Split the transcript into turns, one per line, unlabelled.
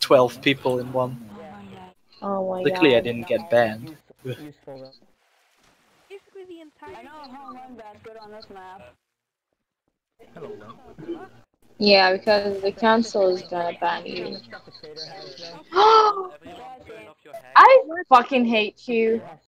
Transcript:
12 people in one.
Oh my
Luckily, I
god.
didn't get banned.
Useful.
Basically the entire.
I know how one basket on this map.
Hello, Link.
Yeah, because the council is gonna ban you.
Stuff the trader has though.
Everyone turn off your hack.
I fucking hate you.
Has